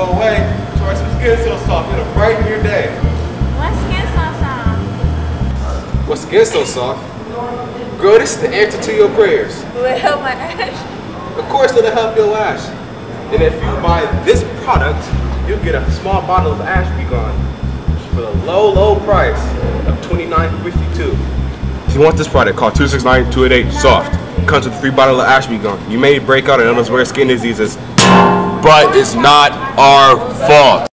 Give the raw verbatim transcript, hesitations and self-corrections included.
go away, try some Skin So Soft. It'll brighten your day. What's Skin So Soft? What's Skin So Soft? Girl, this is the answer to your prayers. Will it help my ash? Of course it'll help your lash. And if you buy this product, you'll get a small bottle of Ash Be Gone for the low, low price of twenty-nine fifty-two. If you want this product, call two six nine, two eight eight, SOFT. It comes with a free bottle of Ash Be Gone. You may break out in illness, rare skin diseases, but it's not our fault.